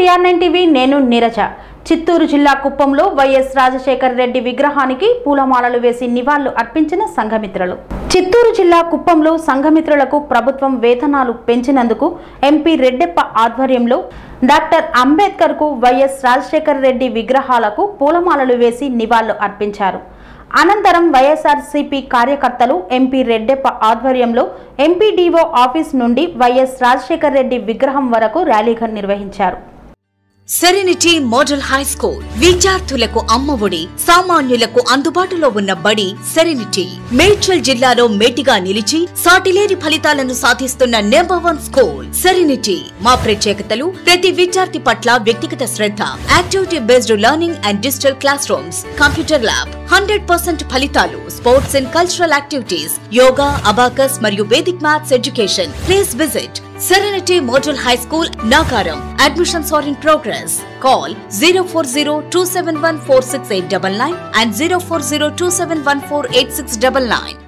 CR9 TV నేను నీరజ. చిత్తూరు జిల్లా కుప్పంలో వైఎస్ రాజశేఖర రెడ్డి విగ్రహానికి పూలమాలలు వేసి నివాళులు అర్పించిన సంఘమిత్రులు. చిత్తూరు జిల్లా కుప్పంలో సంఘమిత్రులకు ప్రభుత్వం వేతనాలు పెంచినందుకు ఎంపీ రెడ్డెప్ప ఆధ్వర్యంలో డాక్టర్ అంబేద్కర్ కు వైఎస్ రాజశేఖర రెడ్డి విగ్రహాలకు పూలమాలలు వేసి నివాళులు అర్పించారు. అనంతరం వైఎస్ఆర్సీపీ కార్యకర్తలు ఎంపీ రెడ్డెప్ప ఆధ్వర్యంలో ఎంపీడీఓ ఆఫీస్ నుండి వైఎస్ రాజశేఖర రెడ్డి విగ్రహం వరకు ర్యాలీగా నిర్వహించారు. సెరెనిటీ మోడల్ హై స్కూల్ విద్యార్థులకు అమ్మఒడి, సామాన్యులకు అందుబాటులో ఉన్న బడి సెరెనిటీ. మేడ్చల్ జిల్లాలో మేటిగా నిలిచి సాటిలేని ఫలితాలను సాధిస్తున్న #1 స్కూల్ సెరెనిటీ. మా ప్రత్యేకతలు ప్రతి విద్యార్థి పట్ల వ్యక్తిగత శ్రద్ధ, activity based learning and digital classrooms, computer lab, 100% ఫలితాలు, sports and cultural activities, yoga, abacus మరియు Vedic maths education. Please visit Serenity Model High School, Nagaram. Admissions are in progress. Call 040-271-46899 and 040-271-48699.